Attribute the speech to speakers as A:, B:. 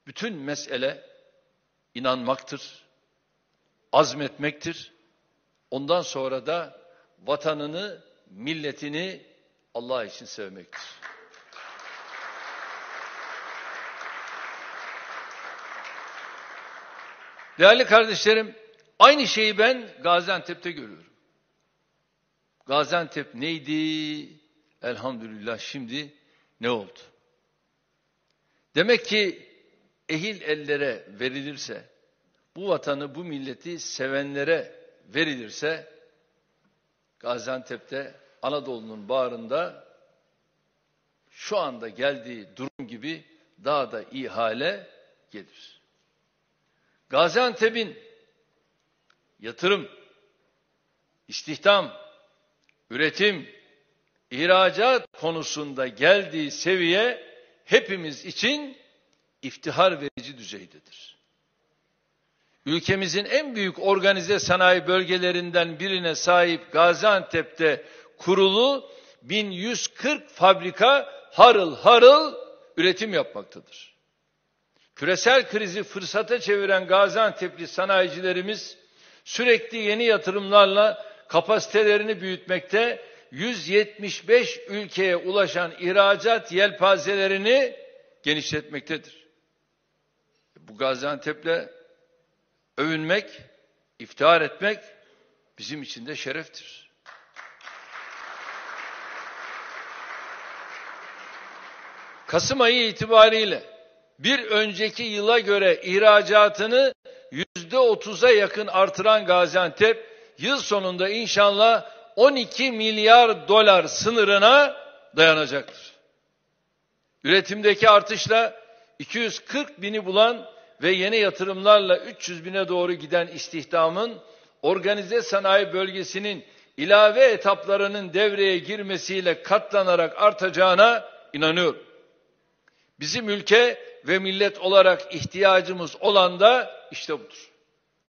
A: Bütün mesele inanmaktır, azmetmektir. Ondan sonra da vatanını, milletini Allah için sevmektir. Değerli kardeşlerim, aynı şeyi ben Gaziantep'te görüyorum. Gaziantep neydi? Elhamdülillah şimdi ne oldu? Demek ki ehil ellere verilirse, bu vatanı, bu milleti sevenlere verilirse, Gaziantep'te Anadolu'nun bağrında şu anda geldiği durum gibi daha da iyi hale gelir. Gaziantep'in yatırım, istihdam, üretim, ihracat konusunda geldiği seviye hepimiz için iftihar verici düzeydedir. Ülkemizin en büyük organize sanayi bölgelerinden birine sahip Gaziantep'te kurulu 1140 fabrika harıl harıl üretim yapmaktadır. Küresel krizi fırsata çeviren Gaziantep'li sanayicilerimiz sürekli yeni yatırımlarla kapasitelerini büyütmekte, 175 ülkeye ulaşan ihracat yelpazelerini genişletmektedir. Bu Gaziantep'le övünmek, iftihar etmek bizim için de şereftir. Kasım ayı itibariyle bir önceki yıla göre ihracatını %30'a yakın artıran Gaziantep, yıl sonunda inşallah 12 milyar dolar sınırına dayanacaktır. Üretimdeki artışla 240 bini bulan ve yeni yatırımlarla 300 bine doğru giden istihdamın organize sanayi bölgesinin ilave etaplarının devreye girmesiyle katlanarak artacağına inanıyorum. Bizim ülke ve millet olarak ihtiyacımız olan da işte budur.